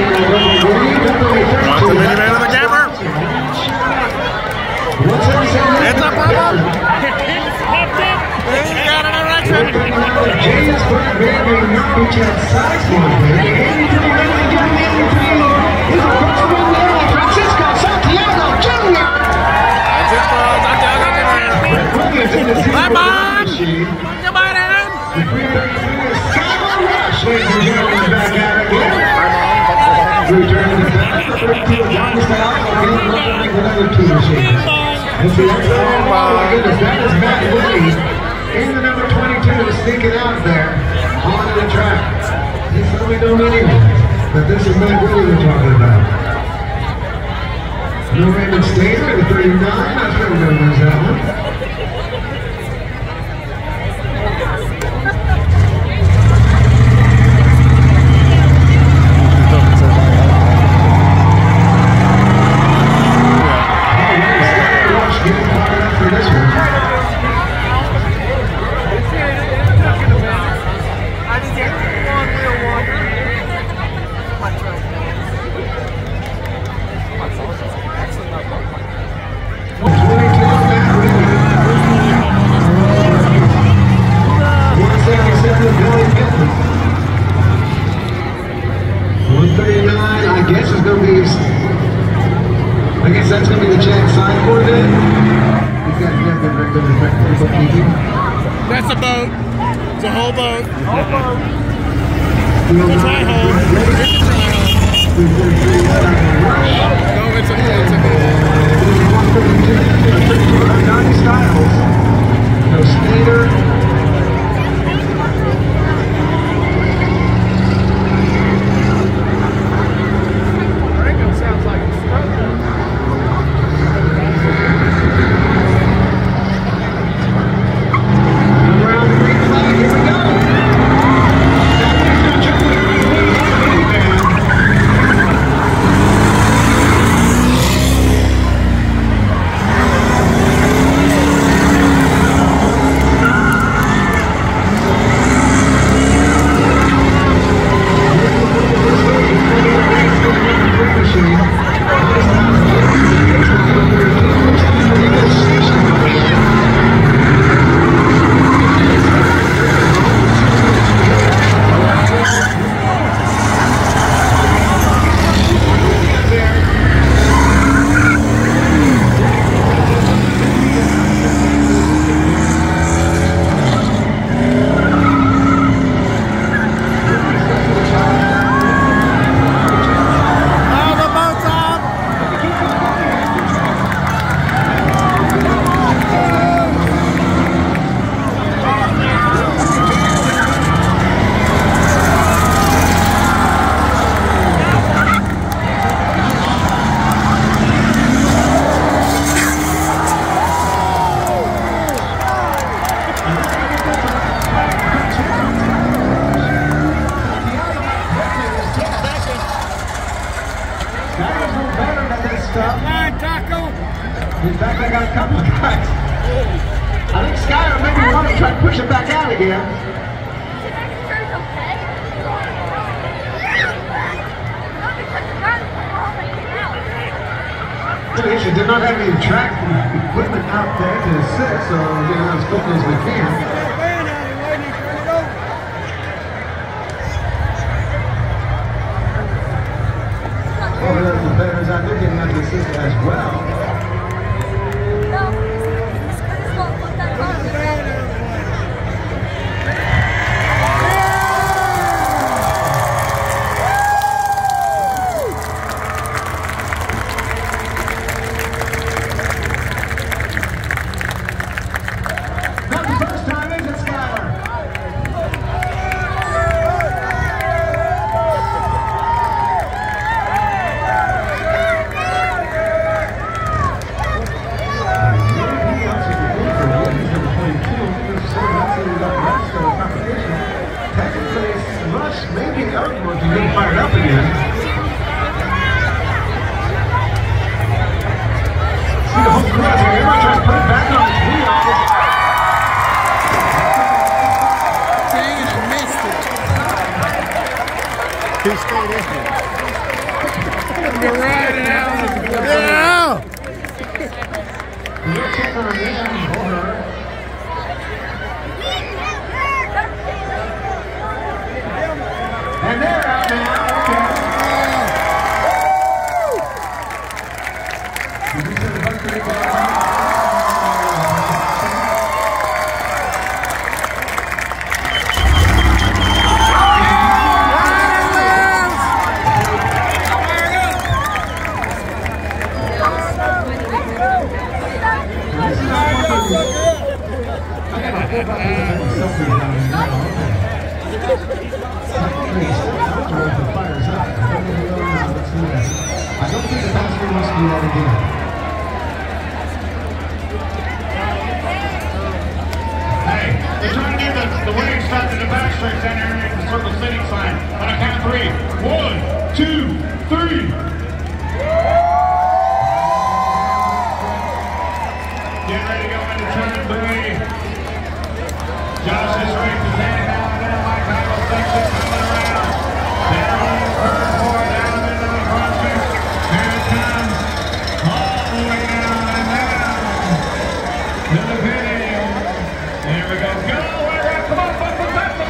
the minivan of the camper. It's a pop-up. You got an erection. Bye, Mom! Goodbye, Dad! And the number 22 is sneaking out there onto the track. He said we don't anyway, but this is Matt Willie we're talking about. No Raymond Stater at 39, not sure we're going to lose that one. I guess that's going to be the Jack sign for then. That's a boat. It's a whole boat. It's a dry hole. No, it's a boat. 90 styles. No Stater. In fact, I got a couple of guys. I think Skyler maybe want to try to push it back out again. They did not have any track equipment out there to assist, so as quickly as we can. Well, the competitors out there getting out to assist as well. Too straight, isn't it? I don't think the passenger wants to do that again. Hey, they're trying to do the winning stuff in the back stretch down there at the circle sitting sign. On a count of 3. 1, 2, 3. Get ready to go into turn 3. Josh is ready to stand down in the Mike Michael section coming around. They're on turn 4 down into the crossfit. Here it comes. All the way down and down to the video. There we go. Go! Come on, come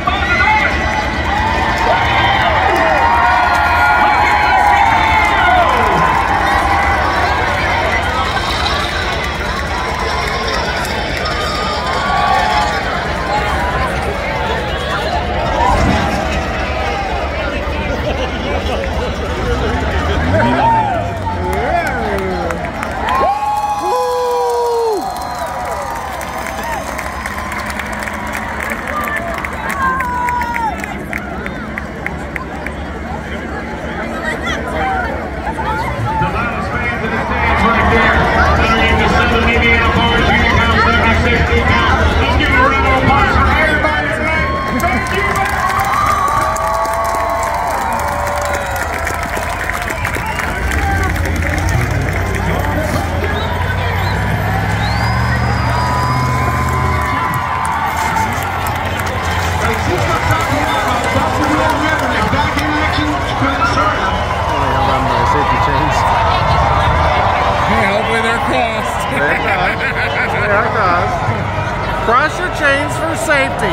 Cross your chains for safety.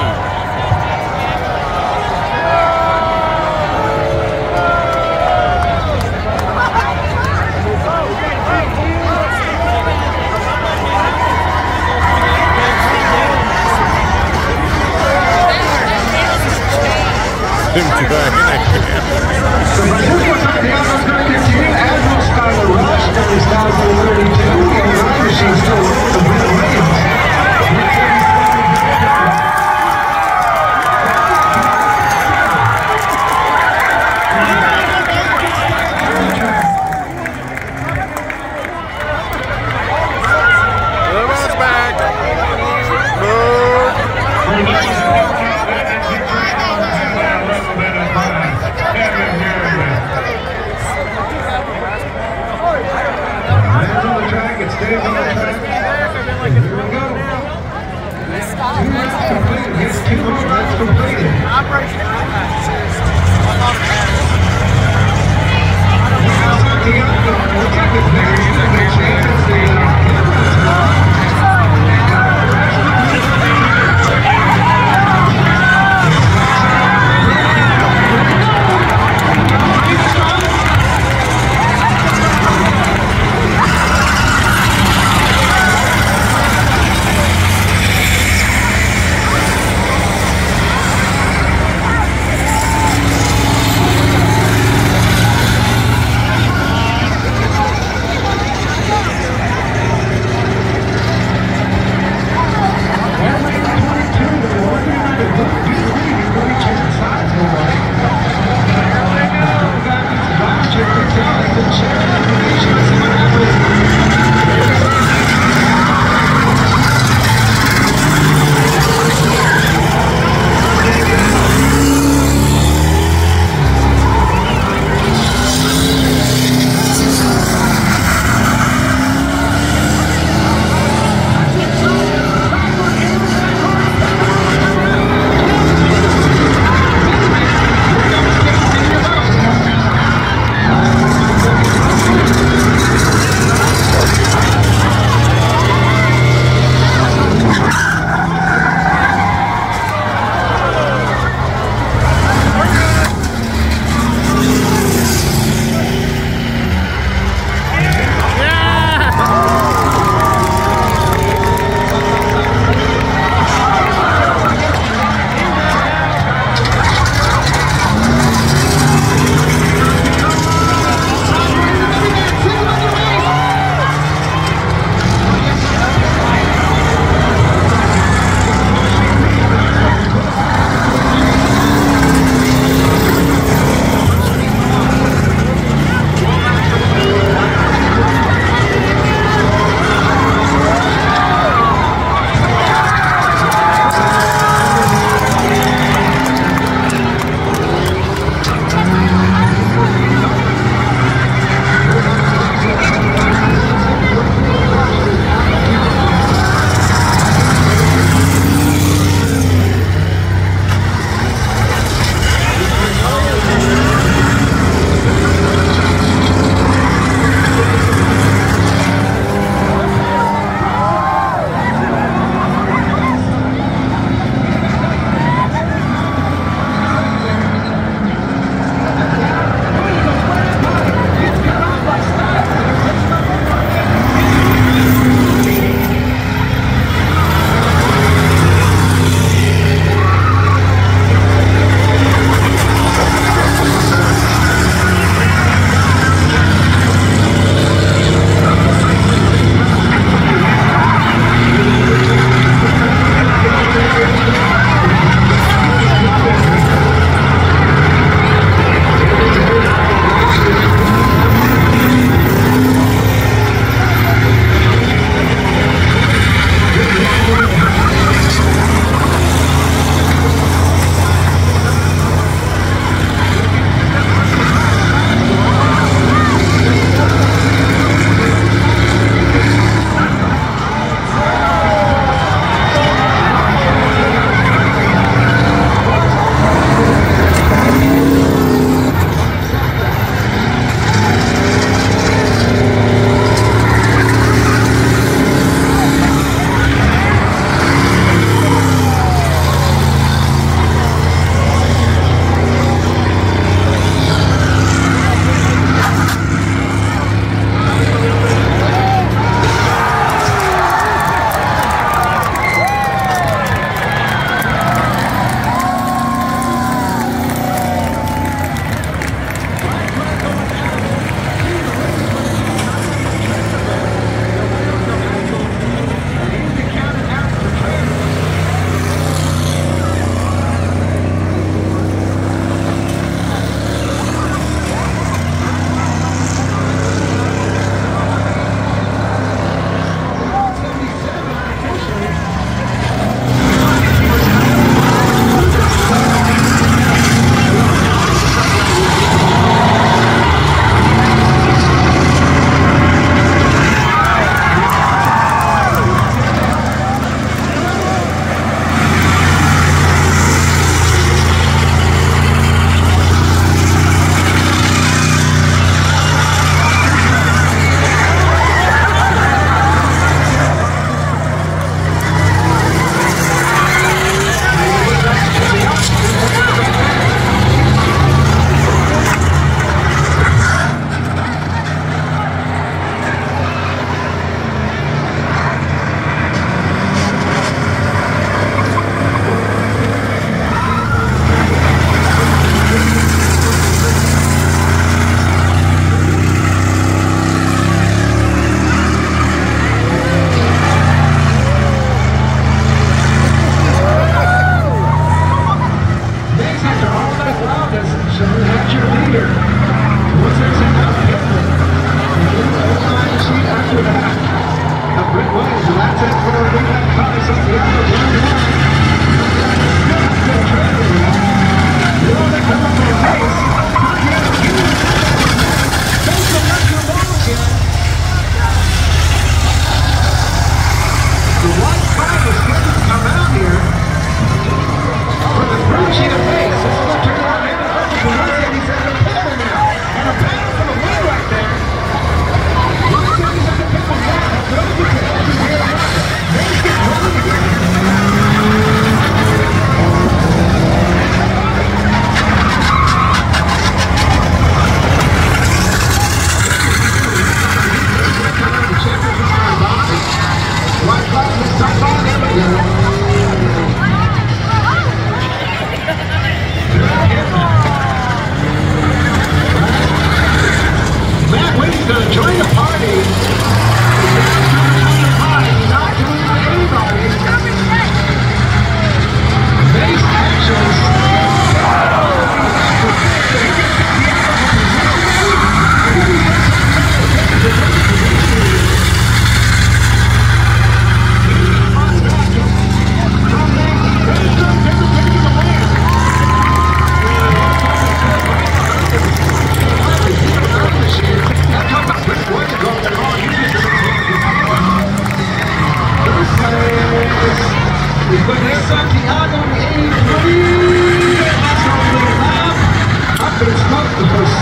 But they suck the out on the 83. That's on the lap. Up in smoke the first.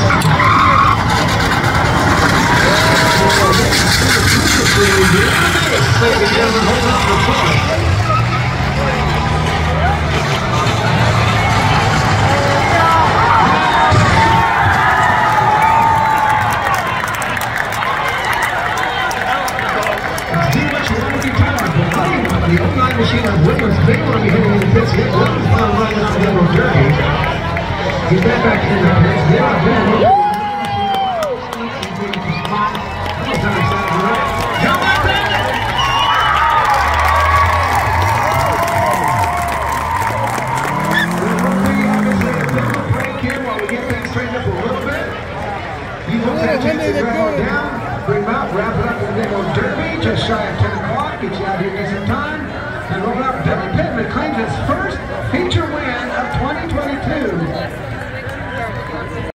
Ladies and gentlemen, hold up for fun. The 09 machine of Williams, they want to be hitting in the pits. Williams is on running up the Demolition Derby. He's back in the pits. They're out there. Bring them out, wrap it up in the Demolition Derby, just shy of 10 o'clock, get you out here in some time, and roll out. Billy Pittman claims his first